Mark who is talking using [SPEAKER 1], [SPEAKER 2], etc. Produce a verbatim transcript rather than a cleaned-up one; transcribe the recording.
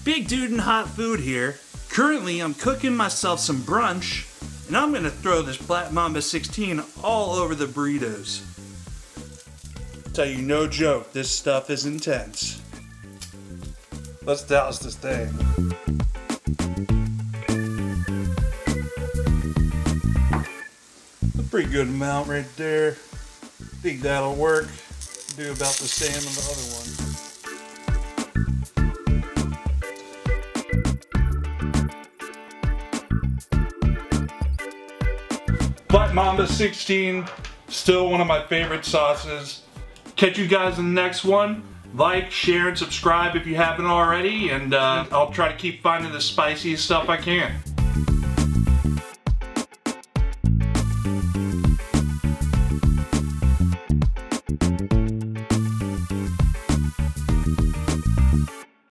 [SPEAKER 1] Big dude in hot food here. Currently, I'm cooking myself some brunch, and I'm gonna throw this Black Mamba sixteen all over the burritos. Tell you no joke, this stuff is intense. Let's douse this thing. A pretty good amount right there. Think that'll work. Do about the same on the other one. Black Mamba sixteen, still one of my favorite sauces. Catch you guys in the next one. Like, share, and subscribe if you haven't already, and uh, I'll try to keep finding the spiciest stuff I can.